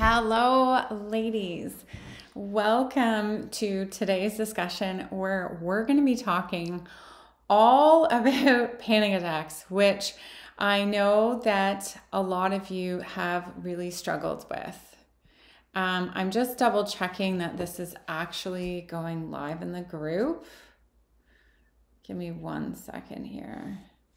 Hello, ladies. Welcome to today's discussion where we're going to be talking all about panic attacks, which I know that a lot of you have really struggled with. I'm just double checking that this is actually going live in the group. Give me 1 second here.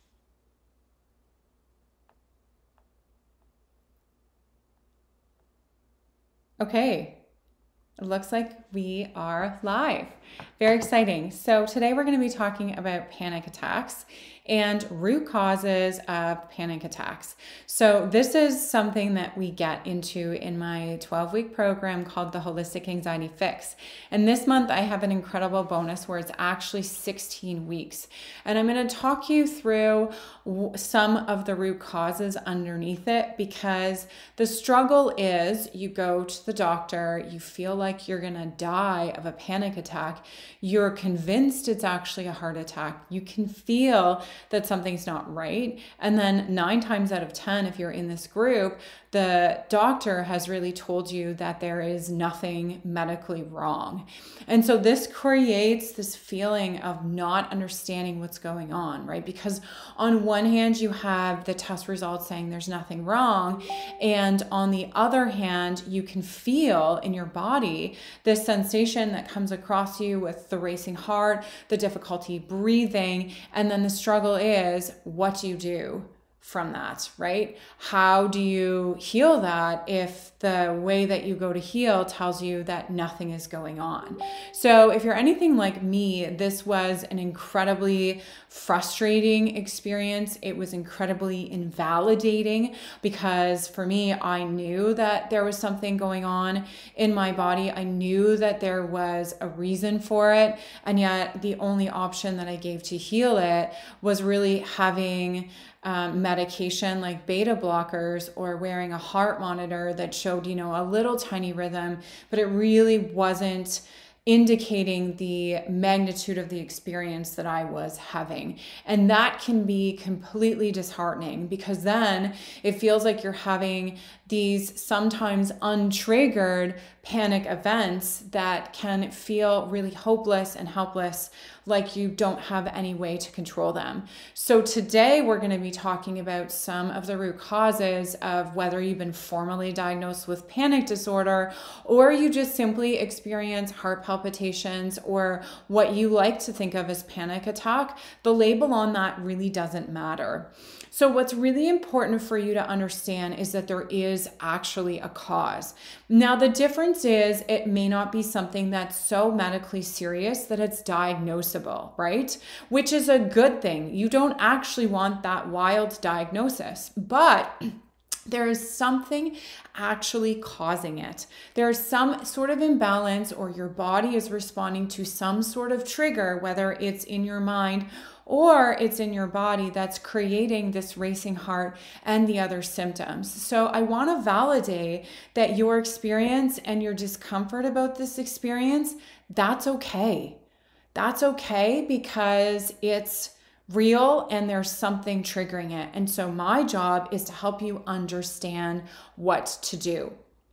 Okay, it looks like we are live. Very exciting. So today we're going to be talking about panic attacks and root causes of panic attacks. So this is something that we get into in my 12-week program called the Holistic Anxiety Fix. And this month I have an incredible bonus where it's actually 16 weeks. And I'm going to talk you through some of the root causes underneath it, because the struggle is you go to the doctor, you feel like you're going to die of a panic attack. You're convinced it's actually a heart attack. You can feel that something's not right. And then 9 times out of 10, if you're in this group, the doctor has really told you that there is nothing medically wrong. And so this creates this feeling of not understanding what's going on, right? Because on one hand, you have the test results saying there's nothing wrong. And on the other hand, you can feel in your body this sensation that comes across you with the racing heart, the difficulty breathing, and then the struggle is, what do you do from that, right? How do you heal that if the way that you go to heal tells you that nothing is going on? So if you're anything like me, this was an incredibly frustrating experience. It was incredibly invalidating because for me, I knew that there was something going on in my body. I knew that there was a reason for it. And yet the only option that I gave to heal it was really having medication like beta blockers or wearing a heart monitor that showed, a little tiny rhythm, but it really wasn't indicating the magnitude of the experience that I was having. And that can be completely disheartening because then it feels like you're having these sometimes untriggered panic events that can feel really hopeless and helpless, like you don't have any way to control them. So today we're going to be talking about some of the root causes of whether you've been formally diagnosed with panic disorder or you just simply experience heart palpitations or what you like to think of as panic attack. The label on that really doesn't matter. So what's really important for you to understand is that there is actually a cause. Now, the difference is it may not be something that's so medically serious that it's diagnosable, right? Which is a good thing. You don't actually want that wild diagnosis, but there is something actually causing it. There's some sort of imbalance or your body is responding to some sort of trigger, whether it's in your mind or it's in your body, that's creating this racing heart and the other symptoms. So I want to validate that your experience and your discomfort about this experience, that's okay. That's okay because it's real and there's something triggering it. And so my job is to help you understand what to do.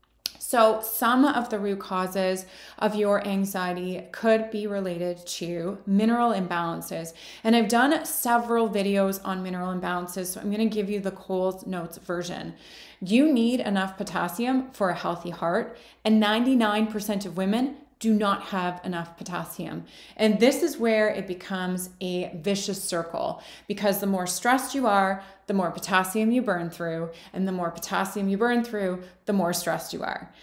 So some of the root causes of your anxiety could be related to mineral imbalances. And I've done several videos on mineral imbalances, so I'm going to give you the Coles Notes version. You need enough potassium for a healthy heart, and 99% of women do not have enough potassium. And this is where it becomes a vicious circle, because the more stressed you are, the more potassium you burn through, and the more potassium you burn through, the more stressed you are.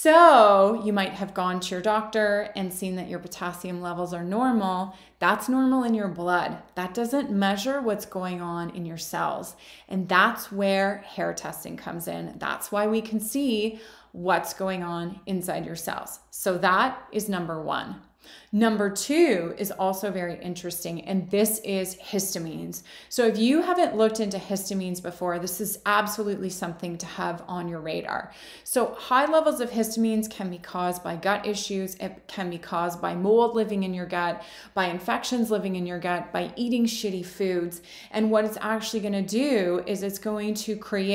So you might have gone to your doctor and seen that your potassium levels are normal. That's normal in your blood. That doesn't measure what's going on in your cells. And that's where hair testing comes in. That's why we can see what's going on inside your cells. So that is number one. Number two is also very interesting, and this is histamines. So if you haven't looked into histamines before, this is absolutely something to have on your radar. So high levels of histamines can be caused by gut issues. It can be caused by mold living in your gut, by infections living in your gut, by eating shitty foods. And what it's actually going to do is it's going to create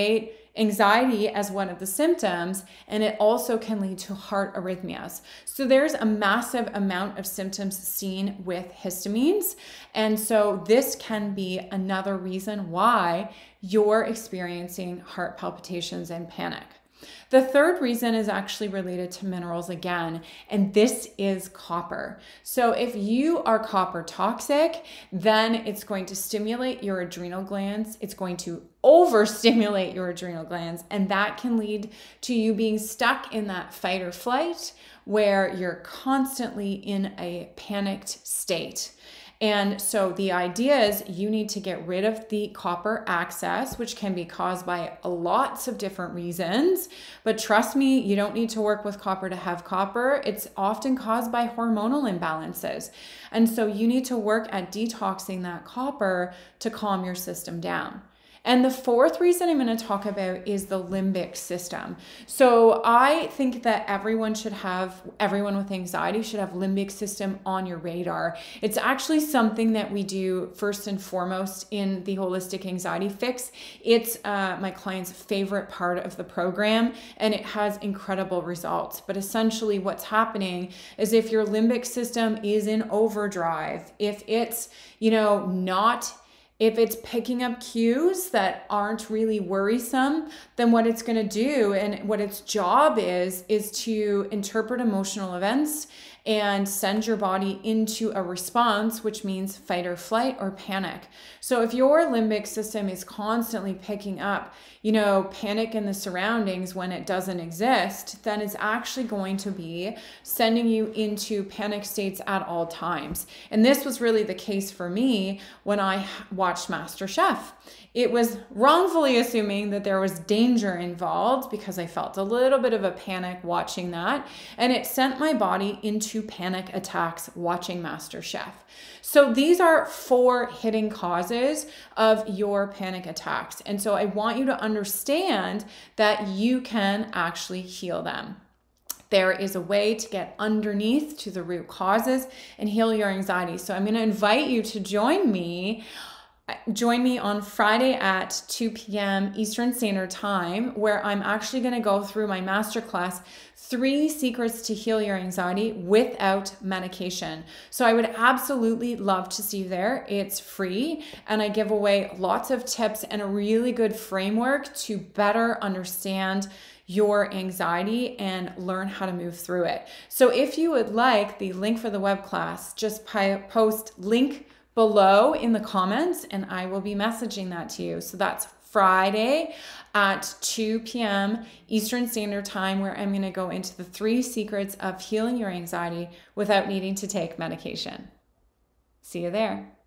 anxiety as one of the symptoms, and it also can lead to heart arrhythmias. So there's a massive amount of symptoms seen with histamines. And so this can be another reason why you're experiencing heart palpitations and panic. The third reason is actually related to minerals again, and this is copper. So if you are copper toxic, then it's going to stimulate your adrenal glands. It's going to overstimulate your adrenal glands, and that can lead to you being stuck in that fight or flight where you're constantly in a panicked state. And so the idea is you need to get rid of the copper excess, which can be caused by lots of different reasons. But trust me, you don't need to work with copper to have copper. It's often caused by hormonal imbalances. And so you need to work at detoxing that copper to calm your system down. And the fourth reason I'm going to talk about is the limbic system. So I think that everyone with anxiety should have limbic system on your radar. It's actually something that we do first and foremost in the Holistic Anxiety Fix. It's my client's favorite part of the program, and it has incredible results. But essentially what's happening is if your limbic system is in overdrive, if it's, if it's picking up cues that aren't really worrisome, then what it's going to do and what its job is to interpret emotional events and send your body into a response, which means fight or flight or panic. So if your limbic system is constantly picking up, panic in the surroundings when it doesn't exist, then it's actually going to be sending you into panic states at all times. And this was really the case for me when I watched MasterChef. It was wrongfully assuming that there was danger involved because I felt a little bit of a panic watching that, and it sent my body into panic attacks watching MasterChef. So these are 4 hidden causes of your panic attacks. And so I want you to understand that you can actually heal them. There is a way to get underneath to the root causes and heal your anxiety. So I'm going to invite you to join me on Friday at 2 p.m. Eastern Standard Time, where I'm actually going to go through my masterclass, 3 secrets to heal your anxiety without medication. So I would absolutely love to see you there. It's free, and I give away lots of tips and a really good framework to better understand your anxiety and learn how to move through it. So if you would like the link for the web class, just post link below in the comments and I will be messaging that to you. So that's Friday at 2 p.m. Eastern Standard Time, where I'm going to go into the 3 secrets of healing your anxiety without needing to take medication. See you there.